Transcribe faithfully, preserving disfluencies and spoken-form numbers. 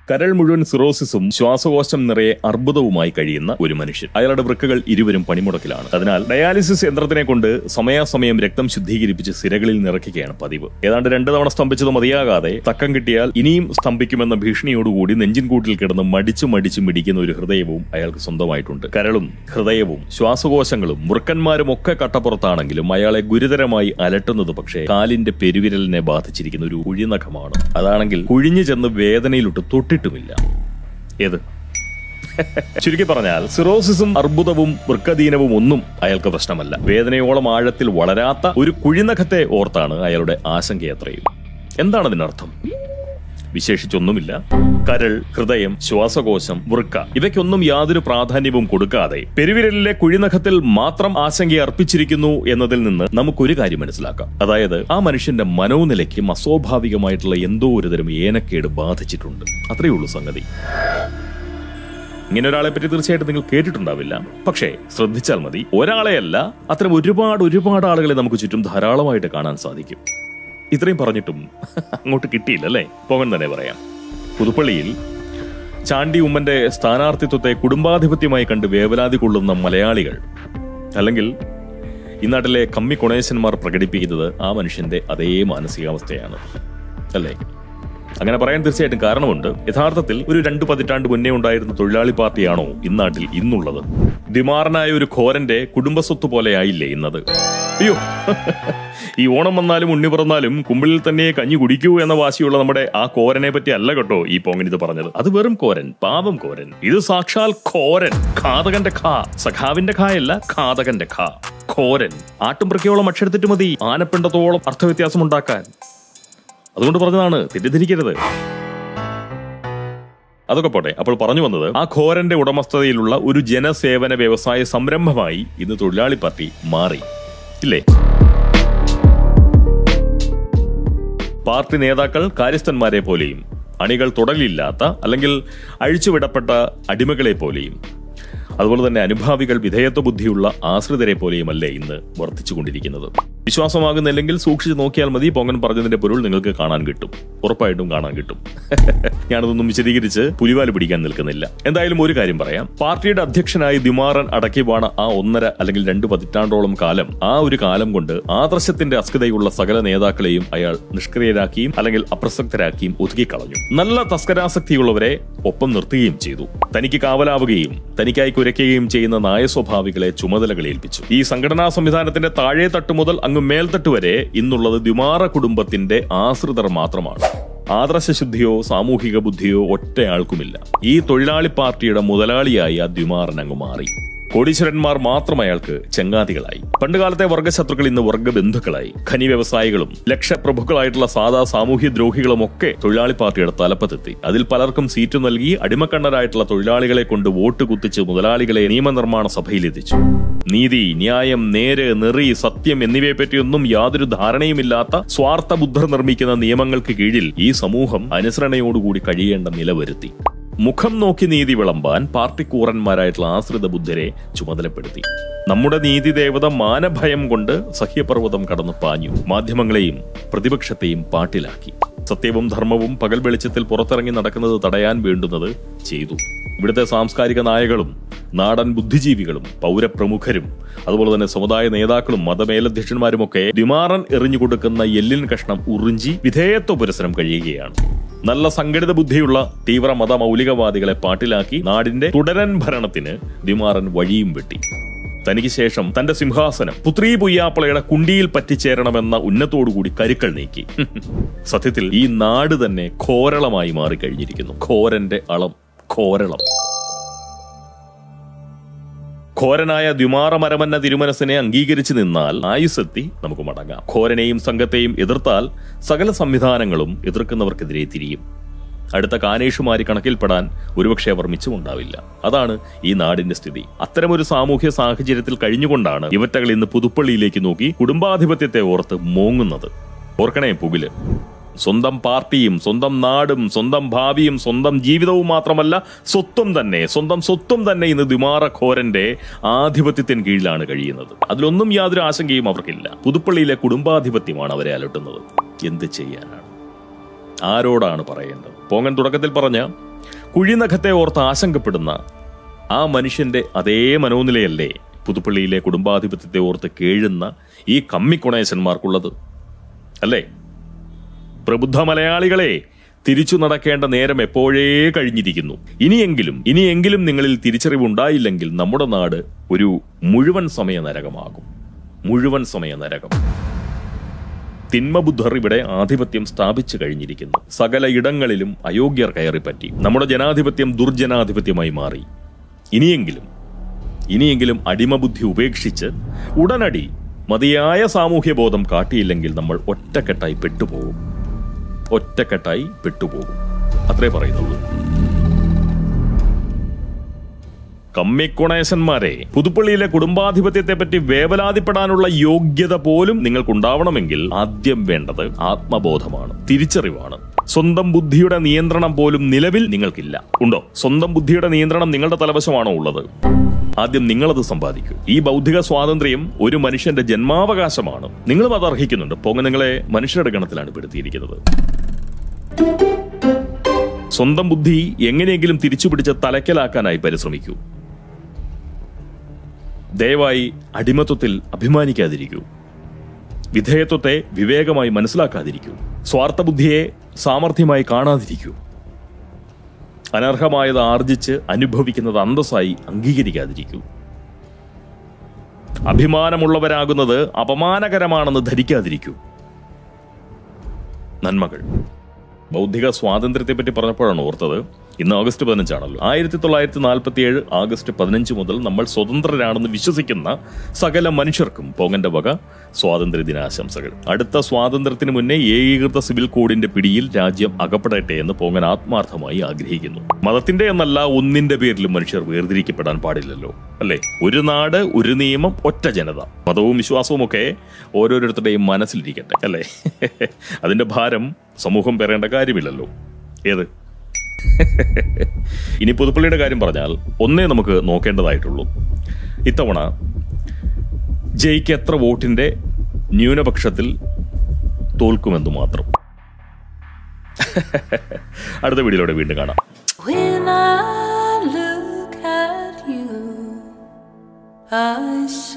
കരൾ മുഴുവൻ സിറോസിസും ശ്വാസകോശം നിറയെ അർബുദവുമായി കഴിയുന്ന ഒരു മനുഷ്യൻ. അയാളുടെ വൃക്കകൾ ഇരുവരും പണിമുടക്കിലാണ്. അതിനാൽ ഡയാലിസിസ് യന്ത്രത്തിനെ കൊണ്ട് സമയാസമയം രക്തം ശുദ്ധീകരിപ്പിച്ച് സിരകളിൽ നിറയ്ക്കുകയാണ് പതിവ്. ഏതാണ്ട് രണ്ടു തവണ സ്തംഭിച്ചത് മതിയാകാതെ തക്കം കിട്ടിയാൽ ഇനിയും സ്തംഭിക്കുമെന്ന ഭീഷണിയോടുകൂടി നെഞ്ചിൻകൂട്ടിൽ കിടന്ന് മടിച്ചു മടിച്ചു മിടിക്കുന്ന ഒരു ഹൃദയവും അയാൾക്ക് സ്വന്തമായിട്ടുണ്ട്. കരളും ഹൃദയവും ശ്വാസകോശങ്ങളും വൃക്കന്മാരും ഒക്കെ കട്ടപ്പുറത്താണെങ്കിലും അയാളെ ഗുരുതരമായി അലട്ടുന്നത് പക്ഷേ കാലിന്റെ പെരുവിരലിനെ ബാധിച്ചിരിക്കുന്ന ഒരു കുഴിനഖമാണ്. അതാണെങ്കിൽ കുഴിഞ്ഞു ചെന്ന് വേദനയിലൊട്ട് തൊട്ടിട്ടുമില്ല. ഏത് ചുരുക്കി പറഞ്ഞാൽ സിറോസിസും അർബുദവും വൃക്കദീനവും ഒന്നും അയാൾക്ക് പ്രശ്നമല്ല. വേദനയോളം ആഴത്തിൽ വളരാത്ത ഒരു കുഴിനഖത്തെ ഓർത്താണ് അയാളുടെ ആശങ്കയത്രയും. എന്താണ് അതിനർത്ഥം? വിശേഷിച്ചൊന്നുമില്ല. കരൾ, ഹൃദയം, ശ്വാസകോശം, വൃക്ക ഇവയ്ക്കൊന്നും യാതൊരു പ്രാധാന്യവും കൊടുക്കാതെ പെരുവിരലിലെ കുഴിനഖത്തിൽ മാത്രം ആശങ്ക അർപ്പിച്ചിരിക്കുന്നു എന്നതിൽ നിന്ന് നമുക്കൊരു കാര്യം മനസ്സിലാക്കാം. അതായത് ആ മനുഷ്യന്റെ മനോനിലയ്ക്കും അസ്വാഭാവികമായിട്ടുള്ള എന്തോ ഒരുതരം ഏനക്കേട് ബാധിച്ചിട്ടുണ്ട്. അത്രയേ ഉള്ളൂ സംഗതി. ഇങ്ങനെ ഒരാളെ പറ്റി തീർച്ചയായിട്ടും നിങ്ങൾ കേട്ടിട്ടുണ്ടാവില്ല. പക്ഷേ ശ്രദ്ധിച്ചാൽ മതി, ഒരാളെയല്ല, അത്തരം ഒരുപാട് ഒരുപാട് ആളുകളെ നമുക്ക് ചുറ്റും ധാരാളമായിട്ട് കാണാൻ സാധിക്കും. ഇത്രയും പറഞ്ഞിട്ടും അങ്ങോട്ട് കിട്ടിയില്ല അല്ലേ? പോകാൻ തന്നെ പറയാം. പുതുപ്പള്ളിയിൽ ചാണ്ടി ഉമ്മന്റെ സ്ഥാനാർത്ഥിത്വത്തെ കുടുംബാധിപത്യമായി കണ്ട് വേവലാതി കൊള്ളുന്ന മലയാളികൾ, അല്ലെങ്കിൽ ഈ നാട്ടിലെ കമ്മി കൊണേശന്മാർ പ്രകടിപ്പിക്കുന്നത് ആ മനുഷ്യന്റെ അതേ മാനസികാവസ്ഥയാണ് അല്ലേ? അങ്ങനെ പറയാൻ തീർച്ചയായിട്ടും കാരണമുണ്ട്. യഥാർത്ഥത്തിൽ ഒരു രണ്ടു പതിറ്റാണ്ട് മുന്നേ ഉണ്ടായിരുന്ന തൊഴിലാളി പാർട്ടിയാണോ ഇന്നാട്ടിൽ ഇന്നുള്ളത്? ദിമാറനായ ഒരു ഘോരന്റെ കുടുംബസ്വത്ത് പോലെയായില്ലേ ഇന്നത്? അയ്യോ, ഈ ഓണം വന്നാലും ഉണ്ണി പിറന്നാലും കുമ്പിളിൽ തന്നെ കഞ്ഞി കുടിക്കൂ എന്ന വാശിയുള്ള നമ്മുടെ ആ കോരനെ പറ്റി അല്ല കേട്ടോ ഈ പോങ്ങനിത് പറഞ്ഞത്. അത് വെറും കോരൻ, പാവം കോരൻ. ഇത് സാക്ഷാൽ ഘോരൻ, ഘാതകന്റെ ഖാ, സഖാവിന്റെ ഖായല്ല, ഘാതകന്റെ ഖാ, ഘോരൻ. ആട്ടുംപ്രക്കയോളം അക്ഷരത്തിട്ട് മതി ആനപ്പിണ്ടത്തോളം അർത്ഥവ്യത്യാസം ഉണ്ടാക്കാൻ. അതുകൊണ്ട് പറഞ്ഞതാണ്, തെറ്റിദ്ധരിക്കരുത്. അതൊക്കെ പോട്ടെ. അപ്പോൾ പറഞ്ഞു വന്നത്, ആ ഘോരന്റെ ഉടമസ്ഥതയിലുള്ള ഒരു ജനസേവന വ്യവസായ സംരംഭമായി ഇന്ന് തൊഴിലാളി പാർട്ടി മാറി ഇല്ലേ? പാർട്ടി നേതാക്കൾ കാര്യസ്ഥന്മാരെ പോലെയും അണികൾ തുടലില്ലാത്ത അല്ലെങ്കിൽ അഴിച്ചുവിടപ്പെട്ട അടിമകളെ പോലെയും അതുപോലെ തന്നെ അനുഭാവികൾ വിധേയത്വ ബുദ്ധിയുള്ള ആശ്രിതരെ പോലെയുമല്ലേ ഇന്ന് വർദ്ധിച്ചുകൊണ്ടിരിക്കുന്നത്. വിശ്വാസമാകുന്നില്ലെങ്കിൽ സൂക്ഷിച്ചു നോക്കിയാൽ മതി. പൊങ്ങൻ പറഞ്ഞതിന്റെ പൊരുൾ നിങ്ങൾക്ക് കാണാൻ കിട്ടും, ഉറപ്പായിട്ടും കാണാൻ കിട്ടും. ഞാനതൊന്നും വിശദീകരിച്ച് പുലിവാല് പിടിക്കാൻ നിൽക്കുന്നില്ല. എന്തായാലും ഒരു കാര്യം പറയാം. പാർട്ടിയുടെ അധ്യക്ഷനായി ദിമാറൻ അടക്കിവാണ ആ ഒന്നര അല്ലെങ്കിൽ രണ്ടു പതിറ്റാണ്ടോളം കാലം, ആ ഒരു കാലം കൊണ്ട് ആദർശത്തിന്റെ അസ്കതയുള്ള സകല നേതാക്കളെയും അയാൾ നിഷ്ക്രിയരാക്കിയും അല്ലെങ്കിൽ അപ്രസക്തരാക്കിയും ഒതുക്കിക്കളഞ്ഞു. നല്ല തസ്കരാസക്തിയുള്ളവരെ ഒപ്പം നിർത്തുകയും ചെയ്തു. തനിക്ക് കാവലാവുകയും തനിക്കായി കുരയ്ക്കുകയും ചെയ്യുന്ന നായസ്വഭാവികളെ ചുമതലകൾ ഏൽപ്പിച്ചു. ഈ സംഘടനാ സംവിധാനത്തിന്റെ താഴെ തട്ട് മുതൽ അങ്ങ് മേൽത്തട്ട് വരെ ഇന്നുള്ളത് ദ്വിമാറ കുടുംബത്തിന്റെ ആശ്രിതർ മാത്രമാണ്. ആദർശശുദ്ധിയോ സാമൂഹിക ബുദ്ധിയോ ഒറ്റയാൾക്കുമില്ല. ഈ തൊഴിലാളി പാർട്ടിയുടെ മുതലാളിയായി ആ ദ്വിമാറൻ അങ്ങ് മാറി. കോടീശ്വരന്മാർ മാത്രം അയാൾക്ക് ചങ്ങാതികളായി. പണ്ടുകാലത്തെ വർഗശത്രുക്കൾ ഇന്ന് വർഗബന്ധുക്കളായി. ഖനി വ്യവസായികളും ലക്ഷപ്രഭുക്കളായിട്ടുള്ള സാധാ സാമൂഹ്യ ദ്രോഹികളും ഒക്കെ തൊഴിലാളി പാർട്ടിയുടെ തലപ്പത്തെത്തി. അതിൽ പലർക്കും സീറ്റ് നൽകി അടിമക്കണ്ണരായിട്ടുള്ള തൊഴിലാളികളെ കൊണ്ട് വോട്ട് കുത്തിച്ച് മുതലാളികളെ നിയമനിർമ്മാണ സഭയിലെത്തിച്ചു. നീതി, ന്യായം, നേര്, നെറി, സത്യം എന്നിവയെപ്പറ്റിയൊന്നും യാതൊരു ധാരണയുമില്ലാത്ത സ്വാർത്ഥ ബുദ്ധർ നിർമ്മിക്കുന്ന നിയമങ്ങൾക്ക് കീഴിൽ ഈ സമൂഹം അനുസരണയോടുകൂടി കഴിയേണ്ട നില വരുത്തി. മുഖം നോക്കി നീതി വിളമ്പാൻ പാർട്ടി കൂറന്മാരായിട്ടുള്ള ആശ്രിത ബുദ്ധരെ ചുമതലപ്പെടുത്തി. നമ്മുടെ നീതി ദേവത മാനഭയം കൊണ്ട് സഹ്യപർവ്വതം കടന്നു പാഞ്ഞു. മാധ്യമങ്ങളെയും പ്രതിപക്ഷത്തെയും പാട്ടിലാക്കി. സത്യവും ധർമ്മവും പകൽ വെളിച്ചത്തിൽ പുറത്തിറങ്ങി നടക്കുന്നത് തടയാൻ വേണ്ടുന്നത് ചെയ്തു. ഇവിടുത്തെ സാംസ്കാരിക നായകളും നാടൻ ബുദ്ധിജീവികളും പൗരപ്രമുഖരും അതുപോലെ തന്നെ സമുദായ നേതാക്കളും മതമേലധ്യക്ഷന്മാരുമൊക്കെ ദിമാറൻ എറിഞ്ഞുകൊടുക്കുന്ന എല്ലിൻ കഷ്ണം ഉറിഞ്ചി വിധേയത്വ പുരസരം കഴിയുകയാണ്. നല്ല സംഘടിത ബുദ്ധിയുള്ള തീവ്ര മത മൗലികവാദികളെ പാട്ടിലാക്കി നാടിന്റെ തുടരൻ ഭരണത്തിന് ദിമാറൻ വഴിയും വെട്ടി. തനിക്ക് ശേഷം തന്റെ സിംഹാസനം പുത്രീ പുയ്യാപ്പളയുടെ കുണ്ടിയിൽ പറ്റിച്ചേരണമെന്ന ഉന്നത്തോടുകൂടി കരുക്കൾ നീക്കി. സത്യത്തിൽ ഈ നാട് തന്നെ ഘോരളമായി മാറിക്കഴിഞ്ഞിരിക്കുന്നു. ഘോരന്റെ അളം, ഘോരളം. ഘോരനായ ദ്വിമാറ മരമന്ന തിരുമനസിനെ അംഗീകരിച്ചു നിന്നാൽ ആയുസ്സെത്തി നമുക്ക് മടങ്ങാം. ഘോരനെയും സംഘത്തെയും എതിർത്താൽ സകല സംവിധാനങ്ങളും എതിർക്കുന്നവർക്കെതിരെ തിരിയും. അടുത്ത കാനേഷുമാരി കണക്കിൽപ്പെടാൻ ഒരുപക്ഷെ അവർ മിച്ചമുണ്ടാവില്ല. അതാണ് ഈ നാടിന്റെ സ്ഥിതി. അത്തരമൊരു സാമൂഹ്യ സാഹചര്യത്തിൽ കഴിഞ്ഞുകൊണ്ടാണ് ഇവറ്റകൾ ഇന്ന് പുതുപ്പള്ളിയിലേക്ക് നോക്കി കുടുംബാധിപത്യത്തെ ഓർത്ത് മോങ്ങുന്നത്. ഓർക്കണേ പുകില്. സ്വന്തം പാർട്ടിയും സ്വന്തം നാടും സ്വന്തം ഭാവിയും സ്വന്തം ജീവിതവും മാത്രമല്ല സ്വത്തും തന്നെ സ്വന്തം സ്വത്തും തന്നെ ഇന്ന് ദ്വിമാറ ഘോരന്റെ ആധിപത്യത്തിന് കീഴിലാണ് കഴിയുന്നത്. അതിലൊന്നും യാതൊരു ആശങ്കയും അവർക്കില്ല. പുതുപ്പള്ളിയിലെ കുടുംബാധിപത്യമാണ് അവരെ അലട്ടുന്നത്. എന്ത് ചെയ്യാനാണ്? ആരോടാണ് പറയേണ്ടത്? പോങ്ങൻ തുടക്കത്തിൽ പറഞ്ഞ കുഴിനഖത്തെ ഓർത്ത് ആശങ്കപ്പെടുന്ന ആ മനുഷ്യന്റെ അതേ മനോനിലയല്ലേ പുതുപ്പള്ളിയിലെ കുടുംബാധിപത്യത്തെ ഓർത്ത് കേഴുന്ന ഈ കമ്മിക്കൊണേശന്മാർക്കുള്ളത് അല്ലേ? പ്രബുദ്ധ മലയാളികളെ, തിരിച്ചു നടക്കേണ്ട നേരം എപ്പോഴേ കഴിഞ്ഞിരിക്കുന്നു. ഇനിയെങ്കിലും ഇനിയെങ്കിലും നിങ്ങളിൽ തിരിച്ചറിവുണ്ടായില്ലെങ്കിൽ നമ്മുടെ നാട് ഒരു മുഴുവൻ സമയ നരകമാകും. മുഴുവൻ സമയ നരകം. തിന്മബുദ്ധർ ഇവിടെ ആധിപത്യം സ്ഥാപിച്ചു കഴിഞ്ഞിരിക്കുന്നു. സകല ഇടങ്ങളിലും അയോഗ്യർ കയറിപ്പറ്റി. നമ്മുടെ ജനാധിപത്യം ദുർജനാധിപത്യമായി മാറി. ഇനിയെങ്കിലും ഇനിയെങ്കിലും അടിമബുദ്ധി ഉപേക്ഷിച്ച് ഉടനടി മതിയായ സാമൂഹ്യ ബോധം കാട്ടിയില്ലെങ്കിൽ നമ്മൾ ഒറ്റക്കെട്ടായി പെട്ടുപോകും. ഒറ്റക്കെട്ടായി പെട്ടുപോകും. അത്രേ പറയുന്നുള്ളൂ. കമ്മിക്കൊണേശന്മാരെ, പുതുപ്പള്ളിയിലെ കുടുംബാധിപത്യത്തെ പറ്റി വേവലാതിപ്പെടാനുള്ള യോഗ്യത പോലും നിങ്ങൾക്കുണ്ടാവണമെങ്കിൽ ആദ്യം വേണ്ടത് ആത്മബോധമാണ്, തിരിച്ചറിവാണ്. സ്വന്തം ബുദ്ധിയുടെ നിയന്ത്രണം പോലും നിലവിൽ നിങ്ങൾക്കില്ല. ഉണ്ടോ? സ്വന്തം ബുദ്ധിയുടെ നിയന്ത്രണം നിങ്ങളുടെ തലവശമാണോ ഉള്ളത്? ആദ്യം നിങ്ങളത് സമ്പാദിക്കൂ. ഈ ബൗദ്ധിക സ്വാതന്ത്ര്യം ഒരു മനുഷ്യന്റെ ജന്മാവകാശമാണ്. നിങ്ങളും അത് അർഹിക്കുന്നുണ്ട്. പോങ്ങ നിങ്ങളെ മനുഷ്യരുടെ ഗണത്തിലാണ് പെടുത്തിയിരിക്കുന്നത്. സ്വന്തം ബുദ്ധി എങ്ങനെയെങ്കിലും തിരിച്ചുപിടിച്ച് തലയ്ക്കലാക്കാനായി പരിശ്രമിക്കൂ. ദയവായി അടിമത്വത്തിൽ അഭിമാനിക്കാതിരിക്കൂ. വിധേയത്വത്തെ വിവേകമായി മനസ്സിലാക്കാതിരിക്കൂ. സ്വാർത്ഥബുദ്ധിയെ സാമർഥ്യമായി കാണാതിരിക്കൂ. അനർഹമായത് ആർജിച്ച് അനുഭവിക്കുന്നത് അന്തസ്സായി അംഗീകരിക്കാതിരിക്കൂ. അഭിമാനമുള്ളവരാകുന്നത് അപമാനകരമാണെന്ന് ധരിക്കാതിരിക്കൂ. നന്മകൾ. ബൗദ്ധിക സ്വാതന്ത്ര്യത്തെ പറ്റി പറഞ്ഞപ്പോഴാണ് ഓർത്തത്, ഇന്ന് ഓഗസ്റ്റ് പതിനഞ്ചാണല്ലോ. ആയിരത്തി തൊള്ളായിരത്തി നാൽപ്പത്തി ഏഴ് ആഗസ്റ്റ് പതിനഞ്ച് മുതൽ നമ്മൾ സ്വതന്ത്രരാണെന്ന് വിശ്വസിക്കുന്ന സകല മനുഷ്യർക്കും പോങ്ങന്റെ വക സ്വാതന്ത്ര്യ ദിനാശംസകൾ. അടുത്ത സ്വാതന്ത്ര്യത്തിന് മുന്നേ ഏകീകൃത സിവിൽ കോഡിന്റെ പിടിയിൽ രാജ്യം അകപ്പെടട്ടെ എന്ന് പോങ്ങൻ ആത്മാർത്ഥമായി ആഗ്രഹിക്കുന്നു. മതത്തിന്റെ എന്നല്ല, ഒന്നിന്റെ പേരിലും മനുഷ്യർ വേർതിരിക്കപ്പെടാൻ പാടില്ലല്ലോ, അല്ലേ? ഒരു നാട്, ഒരു നിയമം, ഒറ്റ ജനത. മതവും വിശ്വാസവും ഒക്കെ ഓരോരുത്തരുടെയും മനസ്സിലിരിക്കട്ടെ, അല്ലേ? അതിന്റെ ഭാരം സമൂഹം പേറേണ്ട കാര്യമില്ലല്ലോ. ഏത്? ഇനി പുതുപ്പള്ളിയുടെ കാര്യം പറഞ്ഞാൽ ഒന്നേ നമുക്ക് നോക്കേണ്ടതായിട്ടുള്ളൂ. ഇത്തവണ ജയിക്ക് എത്ര വോട്ടിന്റെ ന്യൂനപക്ഷത്തിൽ തോൽക്കുമെന്ന് മാത്രം. അടുത്ത വീഡിയോയിലൂടെ വീണ്ടും കാണാം. I